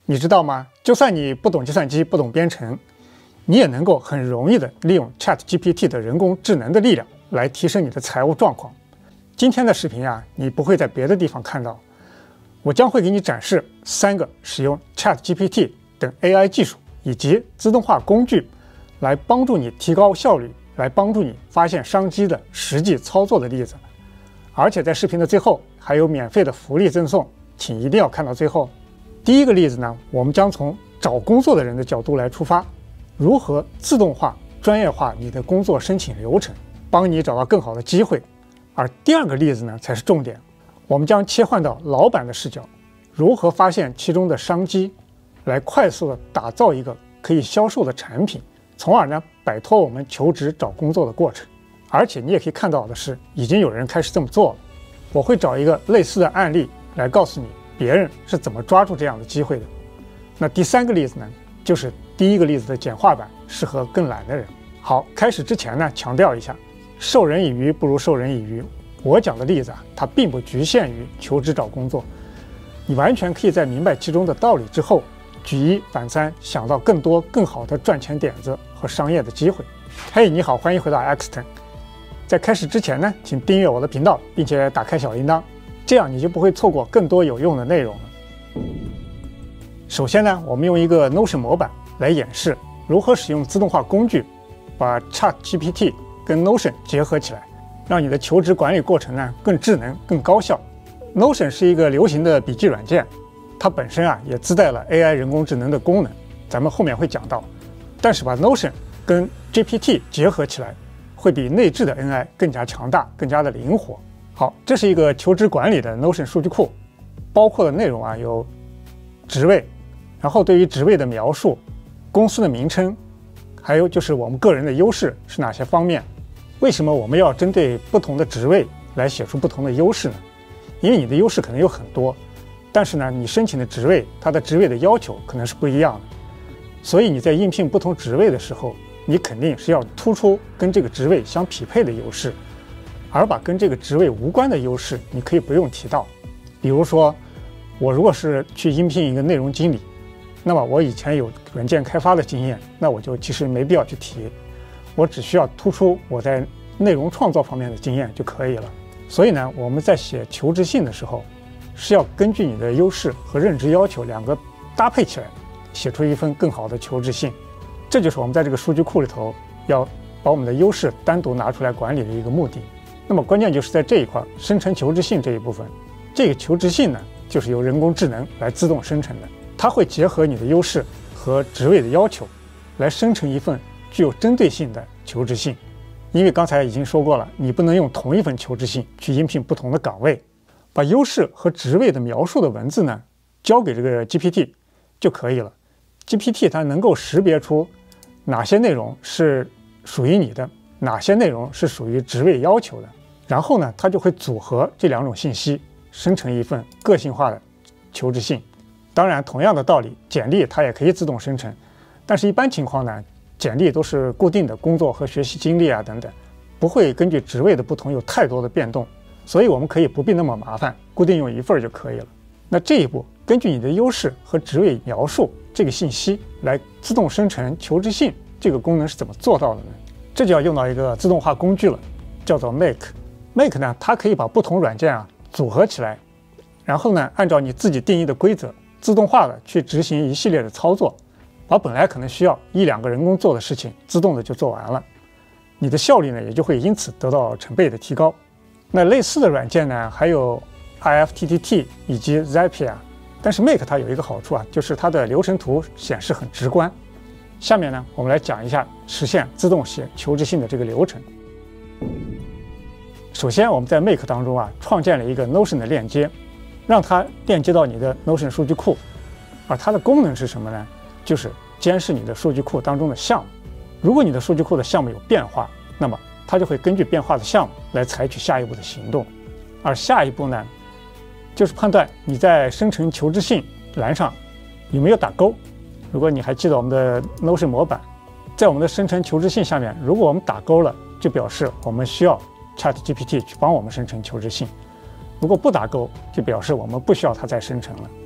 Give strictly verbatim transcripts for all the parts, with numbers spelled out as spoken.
你知道吗？就算你不懂计算机、不懂编程，你也能够很容易的利用 ChatGPT 的人工智能的力量来提升你的财务状况。今天的视频啊，你不会在别的地方看到，我将会给你展示三个使用 ChatGPT 等 A I 技术以及自动化工具来帮助你提高效率，来帮助你发现商机的实际操作的例子。而且在视频的最后还有免费的福利赠送，请一定要看到最后。第一个例子呢，我们将从找工作的人的角度来出发，如何自动化、专业化你的工作申请流程，帮你找到更好的机会。而第二个例子呢，才是重点，我们将切换到老板的视角，如何发现其中的商机，来快速的打造一个可以销售的产品，从而呢摆脱我们求职找工作的过程。而且你也可以看到的是，已经有人开始这么做了。我会找一个类似的案例来告诉你别人是怎么抓住这样的机会的。那第三个例子呢，就是第一个例子的简化版，适合更懒的人。好，开始之前呢，强调一下，授人以鱼不如授人以渔。我讲的例子啊，它并不局限于求职找工作，你完全可以在明白其中的道理之后，举一反三，想到更多更好的赚钱点子和商业的机会。嘿，你好，欢迎回到 Axton。在开始之前呢，请订阅我的频道，并且打开小铃铛，这样你就不会错过更多有用的内容了。首先呢，我们用一个 Notion 模板来演示如何使用自动化工具，把 ChatGPT 跟 Notion 结合起来，让你的求职管理过程呢更智能、更高效。Notion 是一个流行的笔记软件，它本身啊也自带了 A I 人工智能的功能，咱们后面会讲到。但是把 Notion 跟 G P T 结合起来，会比内置的 N I 更加强大，更加的灵活。好，这是一个求职管理的 Notion 数据库，包括的内容啊有职位，然后对于职位的描述、公司的名称，还有就是我们个人的优势是哪些方面。为什么我们要针对不同的职位来写出不同的优势呢？因为你的优势可能有很多，但是呢，你申请的职位，它的职位的要求可能是不一样的，所以你在应聘不同职位的时候，你肯定是要突出跟这个职位相匹配的优势，而把跟这个职位无关的优势，你可以不用提到。比如说，我如果是去应聘一个内容经理，那么我以前有软件开发的经验，那我就其实没必要去提，我只需要突出我在内容创造方面的经验就可以了。所以呢，我们在写求职信的时候，是要根据你的优势和任职要求两个搭配起来，写出一份更好的求职信。这就是我们在这个数据库里头要把我们的优势单独拿出来管理的一个目的。那么关键就是在这一块生成求职信这一部分，这个求职信呢，就是由人工智能来自动生成的，它会结合你的优势和职位的要求，来生成一份具有针对性的求职信。因为刚才已经说过了，你不能用同一份求职信去应聘不同的岗位，把优势和职位的描述的文字呢，交给这个 G P T 就可以了。G P T 它能够识别出哪些内容是属于你的，哪些内容是属于职位要求的，然后呢，它就会组合这两种信息，生成一份个性化的求职信。当然，同样的道理，简历它也可以自动生成，但是一般情况呢，简历都是固定的工作和学习经历啊等等，不会根据职位的不同有太多的变动，所以我们可以不必那么麻烦，固定用一份就可以了。那这一步，根据你的优势和职位描述这个信息来自动生成求职信，这个功能是怎么做到的呢？这就要用到一个自动化工具了，叫做 Make。Make 呢，它可以把不同软件啊组合起来，然后呢，按照你自己定义的规则，自动化的去执行一系列的操作，把本来可能需要一两个人工做的事情，自动的就做完了，你的效率呢也就会因此得到成倍的提高。那类似的软件呢，还有 I F T T T 以及 Zapier， 但是 Make 它有一个好处啊，就是它的流程图显示很直观。下面呢，我们来讲一下实现自动写求职信的这个流程。首先，我们在 Make 当中啊，创建了一个 Notion 的链接，让它链接到你的 Notion 数据库。而它的功能是什么呢？就是监视你的数据库当中的项目。如果你的数据库的项目有变化，那么它就会根据变化的项目来采取下一步的行动。而下一步呢，就是判断你在生成求职信栏上有没有打勾。如果你还记得我们的 Notion 模板，在我们的生成求职信下面，如果我们打勾了，就表示我们需要 ChatGPT 去帮我们生成求职信；如果不打勾，就表示我们不需要它再生成了。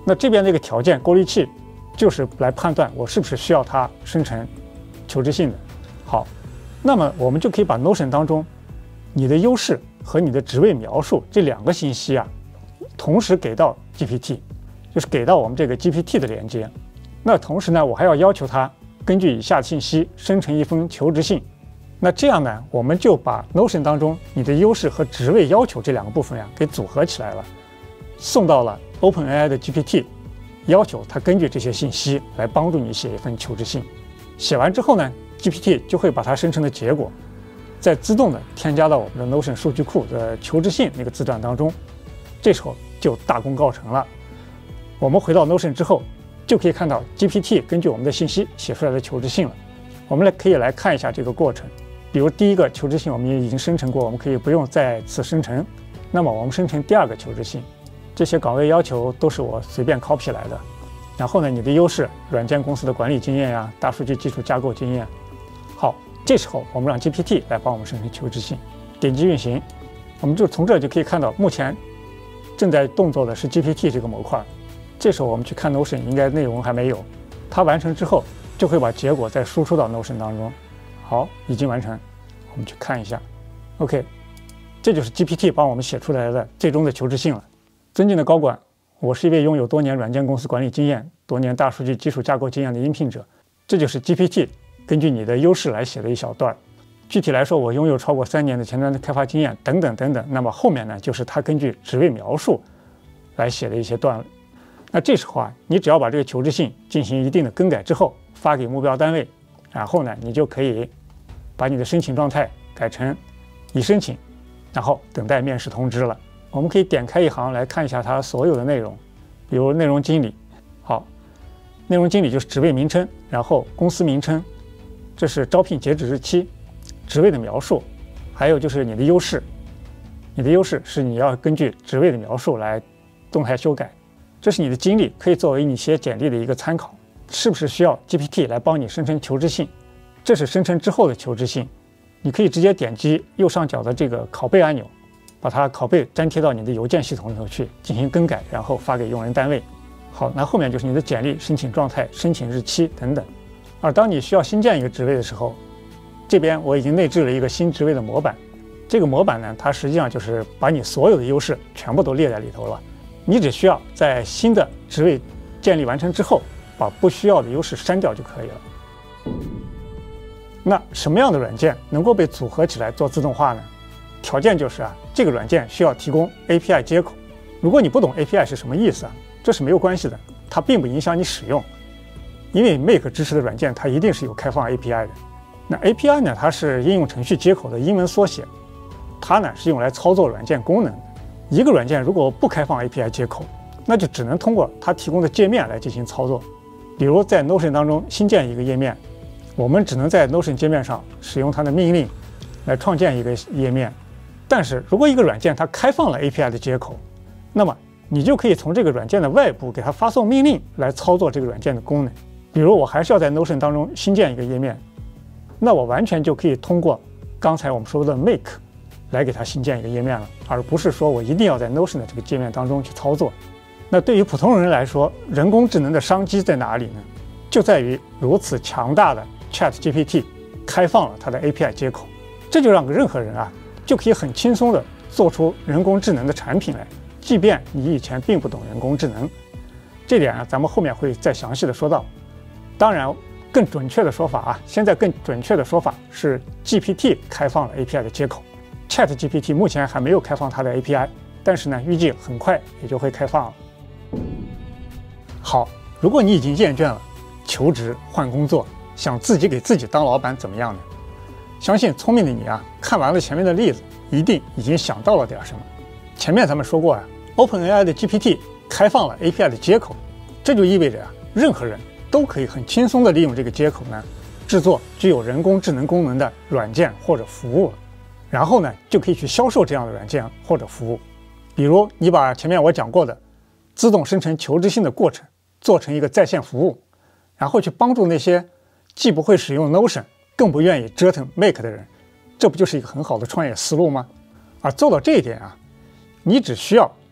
那这边这个条件过滤器就是来判断我是不是需要它生成求职信的。好，那么我们就可以把 Notion 当中你的优势和你的职位描述这两个信息啊，同时给到 G P T， 就是给到我们这个 G P T 的连接。那同时呢，我还要要求它根据以下信息生成一封求职信。那这样呢，我们就把 Notion 当中你的优势和职位要求这两个部分呀给组合起来了，送到了 OpenAI 的 G P T， 要求它根据这些信息来帮助你写一份求职信。写完之后呢， G P T 就会把它生成的结果再自动的添加到我们的 Notion 数据库的求职信那个字段当中。这时候就大功告成了。我们回到 Notion 之后，就可以看到 G P T 根据我们的信息写出来的求职信了。我们来可以来看一下这个过程。比如第一个求职信我们也已经生成过，我们可以不用再次生成。那么我们生成第二个求职信，这些岗位要求都是我随便 copy 来的。然后呢，你的优势，软件公司的管理经验呀，大数据基础架构经验。好，这时候我们让 G P T 来帮我们生成求职信，点击运行，我们就从这就可以看到，目前正在动作的是 G P T 这个模块。这时候我们去看 Notion， 应该内容还没有。它完成之后，就会把结果再输出到 Notion 当中。好，已经完成。我们去看一下 ，OK， 这就是 G P T 帮我们写出来的最终的求职信了。尊敬的高管，我是一位拥有多年软件公司管理经验、多年大数据基础架构经验的应聘者。这就是 G P T 根据你的优势来写的一小段。具体来说，我拥有超过三年的前端的开发经验，等等等等。那么后面呢，就是它根据职位描述来写的一些段落。那这时候啊，你只要把这个求职信进行一定的更改之后，发给目标单位，然后呢，你就可以把你的申请状态改成已申请，然后等待面试通知了。我们可以点开一行来看一下它所有的内容，比如内容经理。好，内容经理就是职位名称，然后公司名称，这是招聘截止日期，职位的描述，还有就是你的优势。你的优势是你要根据职位的描述来动态修改。这是你的经历，可以作为你写简历的一个参考。是不是需要 G P T 来帮你生成求职信？这是生成之后的求职信，你可以直接点击右上角的这个拷贝按钮，把它拷贝粘贴到你的邮件系统里头去进行更改，然后发给用人单位。好，那后面就是你的简历、申请状态、申请日期等等。而当你需要新建一个职位的时候，这边我已经内置了一个新职位的模板。这个模板呢，它实际上就是把你所有的优势全部都列在里头了。你只需要在新的职位建立完成之后，把不需要的优势删掉就可以了。那什么样的软件能够被组合起来做自动化呢？条件就是啊，这个软件需要提供 A P I 接口。如果你不懂 A P I 是什么意思啊，这是没有关系的，它并不影响你使用。因为 Make 支持的软件它一定是有开放 A P I 的。那 A P I 呢，它是应用程序接口的英文缩写，它呢是用来操作软件功能的。一个软件如果不开放 A P I 接口，那就只能通过它提供的界面来进行操作。比如在 Notion 当中新建一个页面，我们只能在 Notion 界面上使用它的命令来创建一个页面。但是如果一个软件它开放了 A P I 的接口，那么你就可以从这个软件的外部给它发送命令来操作这个软件的功能。比如我还是要在 Notion 当中新建一个页面，那我完全就可以通过刚才我们说的 Make 来给它新建一个页面了，而不是说我一定要在 Notion 的这个界面当中去操作。那对于普通人来说，人工智能的商机在哪里呢？就在于如此强大的 ChatGPT 开放了它的 A P I 接口，这就让任何人啊就可以很轻松地做出人工智能的产品来，即便你以前并不懂人工智能。这点啊，咱们后面会再详细的说到。当然，更准确的说法啊，现在更准确的说法是 G P T 开放了 A P I 的接口 ，ChatGPT 目前还没有开放它的 A P I， 但是呢，预计很快也就会开放了。好，如果你已经厌倦了求职换工作，想自己给自己当老板怎么样呢？相信聪明的你啊，看完了前面的例子，一定已经想到了点什么。前面咱们说过啊 ，OpenAI 的 G P T 开放了 A P I 的接口，这就意味着啊，任何人都可以很轻松地利用这个接口呢，制作具有人工智能功能的软件或者服务，然后呢，就可以去销售这样的软件或者服务。比如你把前面我讲过的自动生成求职信的过程做成一个在线服务，然后去帮助那些既不会使用 Notion 更不愿意折腾 Make 的人，这不就是一个很好的创业思路吗？而做到这一点啊，你只需要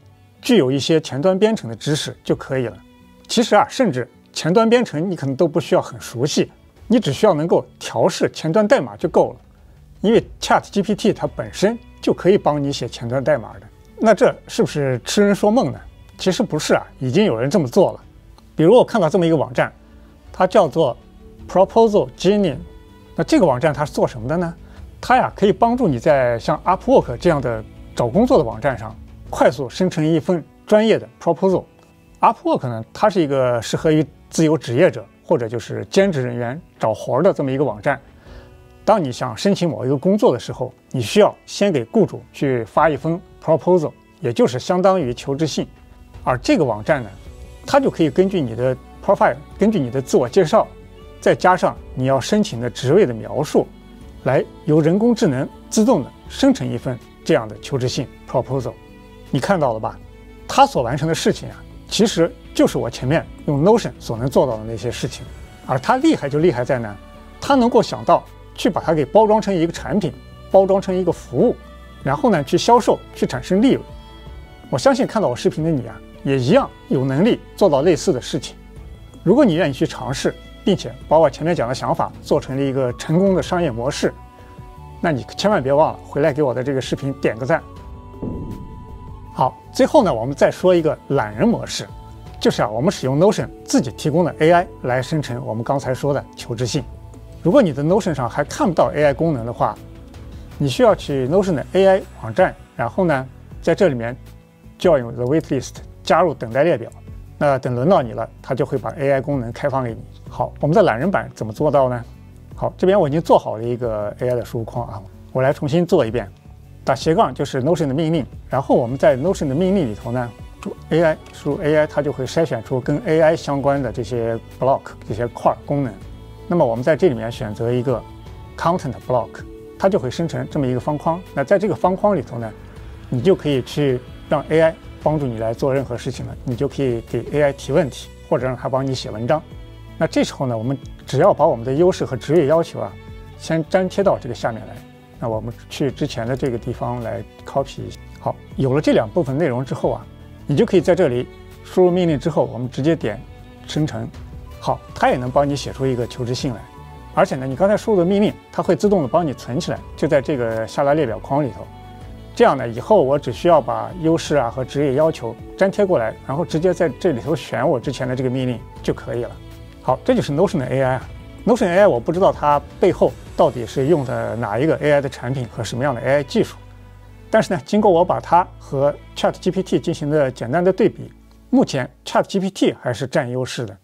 具有一些前端编程的知识就可以了。其实啊，甚至前端编程你可能都不需要很熟悉，你只需要能够调试前端代码就够了。因为 ChatGPT 它本身就可以帮你写前端代码的。那这是不是痴人说梦呢？其实不是啊，已经有人这么做了。比如我看到这么一个网站，它叫做 Proposal Genie。那这个网站它是做什么的呢？它呀可以帮助你在像 Upwork 这样的找工作的网站上快速生成一份专业的 proposal。Upwork 呢，它是一个适合于自由职业者或者就是兼职人员找活的这么一个网站。当你想申请某一个工作的时候，你需要先给雇主去发一封 proposal， 也就是相当于求职信。而这个网站呢，它就可以根据你的 profile， 根据你的自我介绍，再加上你要申请的职位的描述，来由人工智能自动的生成一份这样的求职信 proposal。你看到了吧？它所完成的事情啊，其实就是我前面用 Notion 所能做到的那些事情。而它厉害就厉害在呢，它能够想到去把它给包装成一个产品，包装成一个服务，然后呢去销售，去产生利润。我相信看到我视频的你啊，也一样有能力做到类似的事情。如果你愿意去尝试，并且把我前面讲的想法做成了一个成功的商业模式，那你千万别忘了回来给我的这个视频点个赞。好，最后呢，我们再说一个懒人模式，就是啊，我们使用 Notion 自己提供的 A I 来生成我们刚才说的求职信。如果你的 Notion 上还看不到 A I 功能的话，你需要去 Notion 的 A I 网站，然后呢，在这里面就要用 The Waitlist 加入等待列表。那等轮到你了，它就会把 A I 功能开放给你。好，我们在懒人版怎么做到呢？好，这边我已经做好了一个 A I 的输入框啊，我来重新做一遍。打斜杠就是 Notion 的命令，然后我们在 Notion 的命令里头呢，输入 A I， 输入 A I， 它就会筛选出跟 A I 相关的这些 block 这些块功能。那么我们在这里面选择一个 Content Block， 它就会生成这么一个方框。那在这个方框里头呢，你就可以去让 A I 帮助你来做任何事情了。你就可以给 A I 提问题，或者让它帮你写文章。那这时候呢，我们只要把我们的优势和职业要求啊，先粘贴到这个下面来。那我们去之前的这个地方来 copy。好，有了这两部分内容之后啊，你就可以在这里输入命令之后，我们直接点生成。好，它也能帮你写出一个求职信来。而且呢，你刚才输入的命令，它会自动的帮你存起来，就在这个下拉列表框里头。这样呢，以后我只需要把优势啊和职业要求粘贴过来，然后直接在这里头选我之前的这个命令就可以了。好，这就是 Notion 的 A I 啊。Notion A I 我不知道它背后到底是用的哪一个 A I 的产品和什么样的 A I 技术，但是呢，经过我把它和 ChatGPT 进行的简单的对比，目前 ChatGPT 还是占优势的。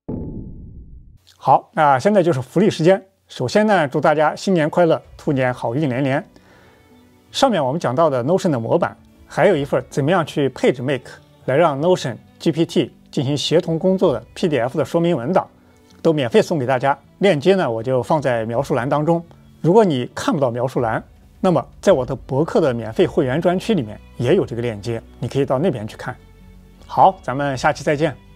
好，那现在就是福利时间。首先呢，祝大家新年快乐，兔年好运连连。上面我们讲到的 Notion 的模板，还有一份怎么样去配置 Make 来让 Notion G P T 进行协同工作的 P D F 的说明文档，都免费送给大家。链接呢，我就放在描述栏当中。如果你看不到描述栏，那么在我的博客的免费会员专区里面也有这个链接，你可以到那边去看。好，咱们下期再见。